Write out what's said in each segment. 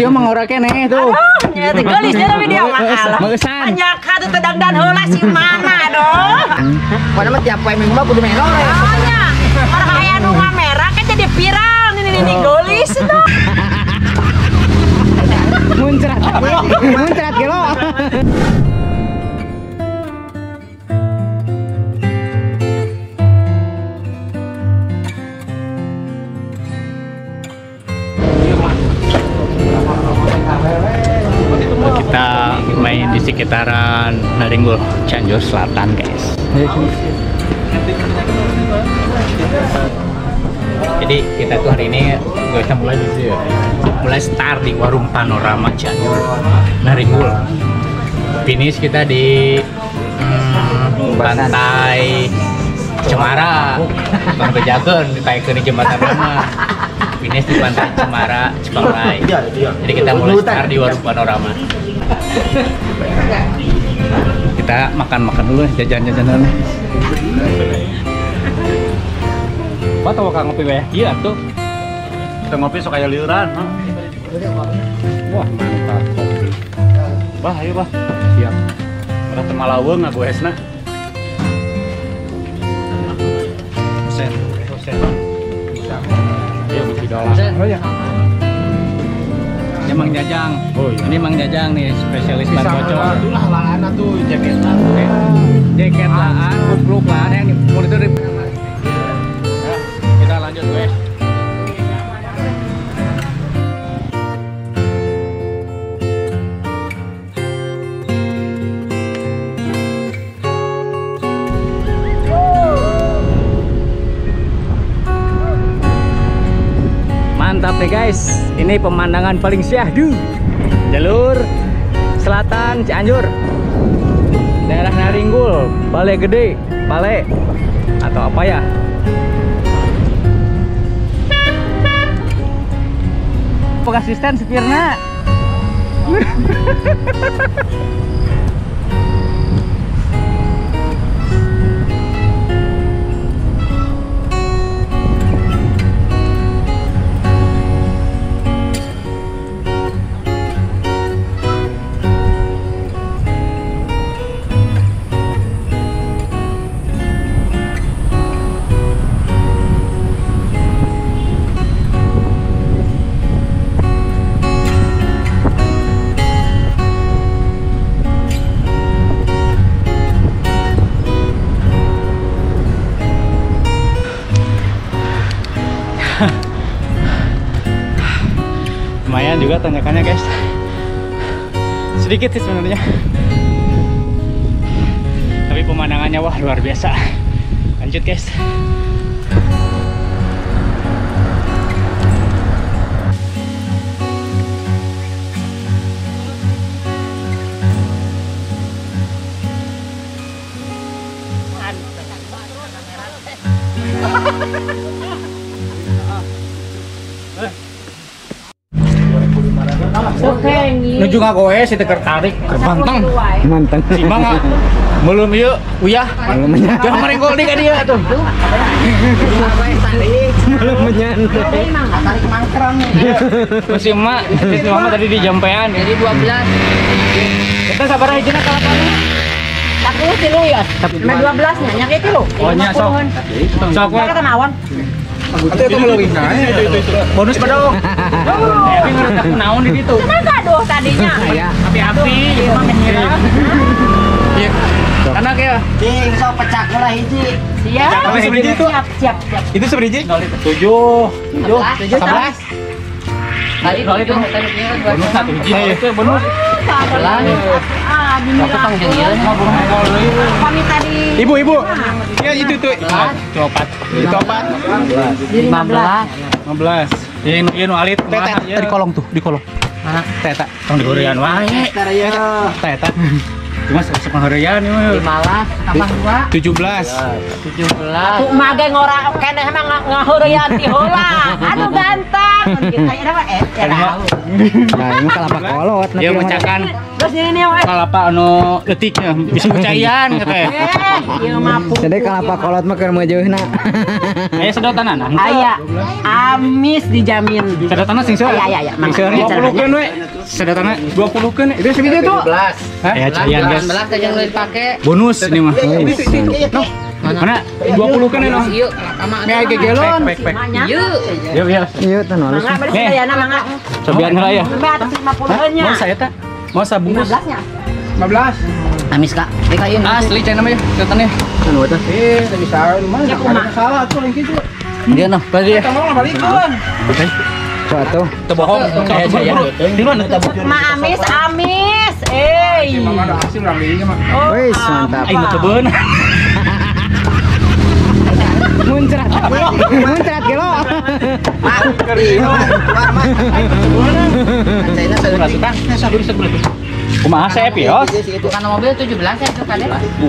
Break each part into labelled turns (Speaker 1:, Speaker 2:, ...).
Speaker 1: video mah ngora keneh tuh.
Speaker 2: Nya teh geulis dia video mah alah.
Speaker 1: Meusan.
Speaker 2: Anya ka teu tedang dan heula si mana doh.
Speaker 3: Pada mah tiap poe minggu mah kudu menor ya.
Speaker 2: Oh nya. Orang aya nu ngamera kan jadi viral ini geulis tuh.
Speaker 1: Muncrat gelo. Kita main di sekitaran Naringgul, Cianjur Selatan, guys. Jadi kita tuh hari ini gak bisa mulai dulu ya. Mulai start di warung Panorama Cianjur Naringgul. Finish kita di pantai Cemara. Bang bejakeun ditaikeun di jembatan Rama. Finish di pantai Cemara, Cipangrai. Jadi kita mulai start di warung Panorama. Kita makan dulu, jajan-jajanan. Apa tau kak ngopi ya? Iya tuh. Kita ngopi sok kayak liuran. Wah mantap kopi. Bah ayo bah. Siap. Udah temalaweng aku esna. Sen. Ayo ngopi doang. Oh ya. Ini Mang Jajang. Oh iya. Ini Mang Jajang nih spesialis ban bocor.
Speaker 3: Itulah lahan tuh jaket lah.
Speaker 1: Jaket laan, kupluk laan yang monitor. Kita lanjut guys. Mantap nih guys, ini pemandangan paling syahdu jalur selatan Cianjur, daerah Naringgul, Balai Gede, Balai atau apa ya. Apa asisten supirna? Lumayan juga tanjakannya guys, sedikit sih sebenarnya, tapi pemandangannya wah luar biasa. Lanjut guys. Nuju ngagoe si teu tertarik kerbanteng manteng si mangga belum ieu uyah jangan merenggol di ka dia tuh belum menyantai
Speaker 3: Tarik mangkrang.
Speaker 1: masih emak si mama tadi di jampean
Speaker 3: Jadi 12.
Speaker 1: kita sabar hijina kalapan
Speaker 2: 10 tilu ya. Sama 12 nya nya kieu tilu.
Speaker 1: oh nya sok we
Speaker 2: Kita naon?
Speaker 3: Atau itu melalui itu.
Speaker 1: bonus badong tapi ngerutak naon di ditu
Speaker 2: Cuman gaduh tadinya.
Speaker 1: api-api mah mengira iya karena kayak
Speaker 3: Cing, sok pecak lah hiji.
Speaker 2: Siap. Siap.
Speaker 1: itu seberiji 7 11
Speaker 2: Tadi itu
Speaker 1: bonus satu hiji itu bonus
Speaker 2: gini lah. Kami tadi.
Speaker 1: Ibu. Ya itu tuh. Copat. Itu apa?
Speaker 2: 15.
Speaker 1: Ini nu alit.
Speaker 3: Teta di kolong tuh, di kolong.
Speaker 1: Mana? Teta. Tong digorian wae.
Speaker 3: Karya.
Speaker 1: Teta. Cuma sepengharian ini mah.
Speaker 3: 15 tambah 2.
Speaker 1: 17.
Speaker 2: Tuh mage ngora keneh emang ngaheureyan ti heula. Aduh ganteng. Kita ini mah tahu.
Speaker 3: Nah, ini kelapa kolot.
Speaker 1: Ya mencakan
Speaker 2: Terus ini we.
Speaker 1: kalapa anu detiknya bisa percayaan katanya.
Speaker 2: Ieu mampu.
Speaker 3: Jadi kelapa kolot mah keur meujeuna.
Speaker 1: Aya sedotan anak.
Speaker 2: Aya amis dijamin.
Speaker 1: Sedotanna sing seueur.
Speaker 2: Aya.
Speaker 1: Sing seueur 20keun we. Sedotanna 20keun. Itu segitu tuh.
Speaker 3: 17.
Speaker 1: Hah? Ya cayan guys.
Speaker 3: 19 aja yang dipakai.
Speaker 1: Bonus ini mah. Mana? 20 kan ya, no?
Speaker 3: Yuk,
Speaker 1: Kayak gegelon. Pek. Yuk.
Speaker 3: Yuk, tan halus.
Speaker 2: Mangga bersih dayana mangga.
Speaker 1: Cobian heula ya.
Speaker 2: Sampai atas 50-nya.
Speaker 1: Mau saya tak? Mau sabungkus?
Speaker 2: 15-nya.
Speaker 1: 15.
Speaker 3: Amis Kak. Dikain.
Speaker 1: Asli cai namanya. Sedotannya.
Speaker 3: Anu eta.
Speaker 4: Tadi salah mana?
Speaker 2: Ya kumaha.
Speaker 4: Salah tuh yang gitu.
Speaker 1: Dia noh, bagi ya.
Speaker 4: Kamu lah balikun.
Speaker 3: Coba tuh.
Speaker 1: Teu bohong kayak saya. Di mana tabuk?
Speaker 2: Ma amis.
Speaker 4: Emang ada hasil lah ini mah.
Speaker 3: Wis, mantap.
Speaker 1: Aing teu beun.
Speaker 3: Muncrat. Muncrat gelo.
Speaker 1: Kumaha saya pios?
Speaker 3: Bukan mobil 17 ya itu kan.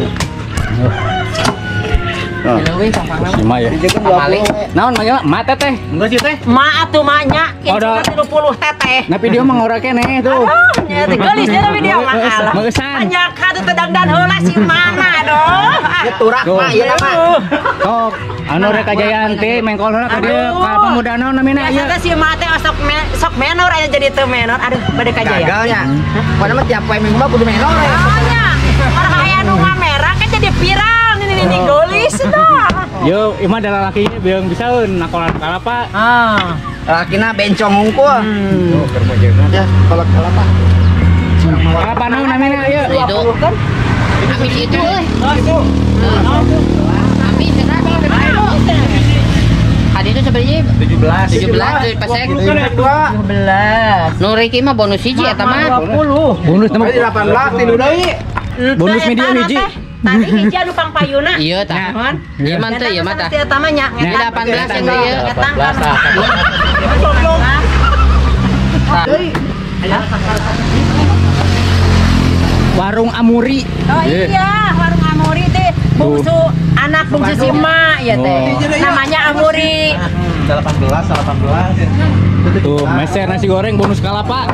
Speaker 1: Lima ya. Naon mah mate teh? Enggak sih teh.
Speaker 2: Ma atuh manya.
Speaker 1: Ada.
Speaker 2: 30 teteh.
Speaker 1: Na video mah ngora keneh tuh.
Speaker 2: Ya gelis dia video mah alah.
Speaker 1: Meusan.
Speaker 2: Banyak kadu tedang dan heula si mana doh.
Speaker 3: Ya turak mah ieu mah.
Speaker 1: Sok, anu rek kajayaan teh mengkol heula ka dieu ka pemuda naon namina ieu.
Speaker 2: Biasa si mate sok menor aya jadi teu menor. Aduh bade kajaya.
Speaker 3: Gagalnya. Padahal mah tiap poe minggu mah kudu menor ya.
Speaker 2: Soalnya orang aya nu ngamerah kan jadi viral ini gelis dah.
Speaker 1: Yo, imah adalah laki biang bisaeun nakolan kalapa.
Speaker 3: Lakina bencong hungkul. Ya, kalau kelapa.
Speaker 1: Kalapa naon namina ieu?
Speaker 3: Itu. Amis itu euy. Amis eta. Adi itu sebenarnya 17 dari pasek.
Speaker 2: 17.
Speaker 3: Nu Riki mah bonus hiji eta mah.
Speaker 2: 20.
Speaker 1: Bonus nama
Speaker 4: 18 tilu deui.
Speaker 1: bonus media hiji.
Speaker 2: Tadi hiji anu pang payuna.
Speaker 3: Iya tah. Ieu mah teh ieu mah tah.
Speaker 2: Eta mah nya.
Speaker 3: Ini 18 yang ieu.
Speaker 1: Warung Amuri.
Speaker 2: Oh iya, warung Amuri teh bungsu anak bungsu si Ma ya teh. Namanya Amuri.
Speaker 4: 18.
Speaker 1: Tuh, meser nasi goreng bonus kalapa.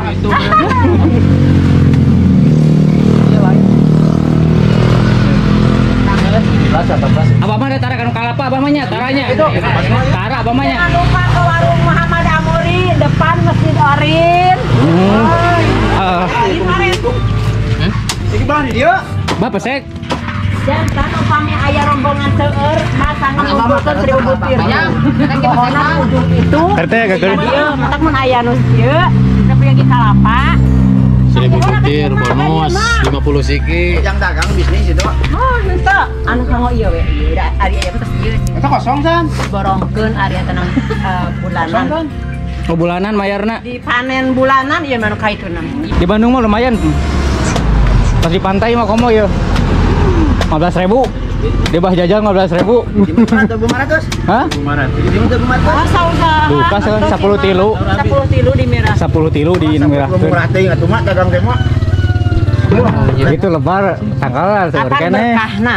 Speaker 1: Apa mah ada tara kan kalapa apa mahnya? Taranya. Tara apa mahnya?
Speaker 2: Jangan lupa ke warung Muhammad Amuri depan Masjid Orin.
Speaker 4: Iki bah di dia.
Speaker 1: Bapak sek.
Speaker 2: Jangan upami aya rombongan seueur masang ngumpulkeun 1000 butir. Pohona ujung itu.
Speaker 1: Terte gagal.
Speaker 2: Ieu matak mun aya nu ieu, tapi lagi kalapa.
Speaker 1: 1000 butir bonus 50 siki.
Speaker 3: Yang dagang bisnis itu.
Speaker 2: Oh, henteu. Anu kanggo ieu we. Ieu da ari aya terus ieu.
Speaker 4: Eta kosong san.
Speaker 2: Borongkeun ari tenang bulanan.
Speaker 1: Oh, bulanan mayarna.
Speaker 2: Dipanen bulanan ieu mah nu kaituna.
Speaker 1: Di Bandung mah lumayan. Pas di pantai mah komo ya. 15.000. Dia bah jajan 15.000.
Speaker 3: 500.
Speaker 1: Hah?
Speaker 3: 500.
Speaker 2: Usaha.
Speaker 1: Duh, kan 10 tilu.
Speaker 2: 10 tilu di merah.
Speaker 1: 10 tilu di merah.
Speaker 3: Murah teh atuh mah dagang teh mah.
Speaker 1: Itu lebar tangkalan
Speaker 2: Akan
Speaker 1: sebenarnya.
Speaker 2: berkahna.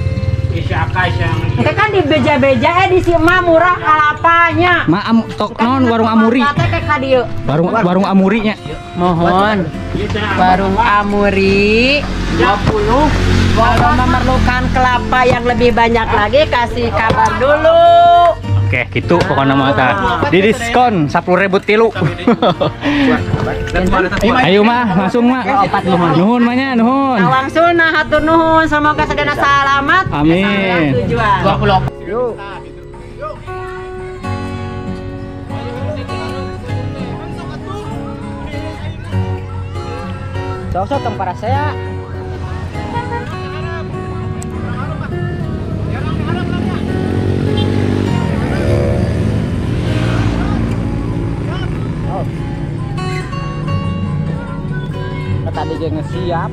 Speaker 2: Itu kan di beja-beja di si Ma murah kalapanya.
Speaker 1: Tok non warung Amuri.
Speaker 2: Kate kayak ka dieu.
Speaker 1: Warung Amurinya.
Speaker 2: Mohon. Warung Amuri 20. Kalau memerlukan kelapa yang lebih banyak lagi kasih kabar dulu.
Speaker 1: Oke, gitu pokoknya mah tah. Di diskon 10.000 tilu. Ayo mah, langsung mah. Nuhun mahnya, nuhun.
Speaker 2: Langsung nah hatur nuhun, semoga sedana selamat.
Speaker 1: Amin.
Speaker 2: Sampai tujuan.
Speaker 3: 20. Sosok tempat saya.
Speaker 1: Tadi dia ngesiap.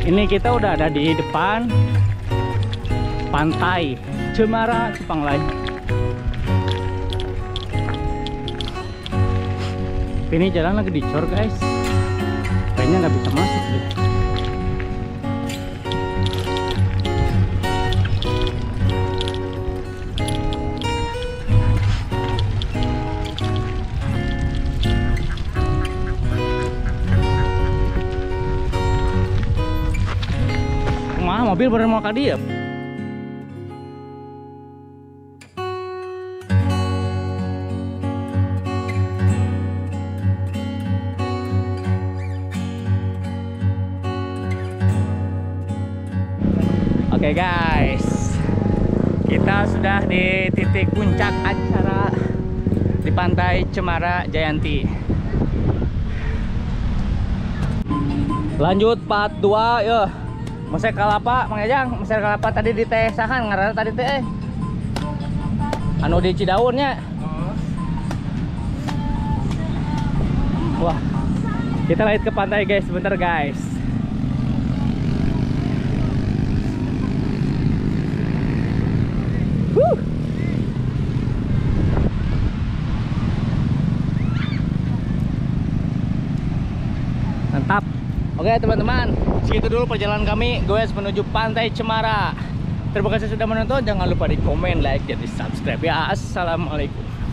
Speaker 1: Ini kita udah ada di depan Pantai Cemara Cipanglai. Ini jalan lagi dicor guys, kayaknya nggak bisa masuk deh. Mobil bener mau kadiep. Oke guys, kita sudah di titik puncak acara di Pantai Cemara Jayanti. Lanjut part 2 ya. Mesir kalapa, Mang Ejang, mesir kalapa tadi di teh sahan ngaranna tadi teh. Anu di Cidaunnya. Wah. Kita lanjut ke pantai guys, sebentar guys. Mantap. Oke teman-teman, segitu dulu perjalanan kami guys menuju Pantai Cemara. Terima kasih sudah menonton, jangan lupa di komen, like, dan di subscribe ya. Assalamualaikum.